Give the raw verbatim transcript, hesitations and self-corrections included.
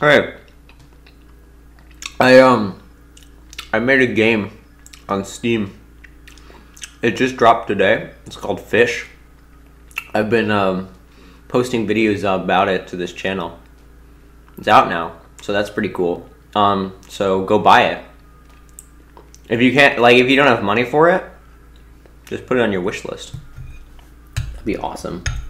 Alright. I um I made a game on Steam. It just dropped today. It's called F I S H. I've been um posting videos about it to this channel. It's out now, so that's pretty cool. Um so go buy it. If you can't, like, if you don't have money for it, just put it on your wish list. That'd be awesome.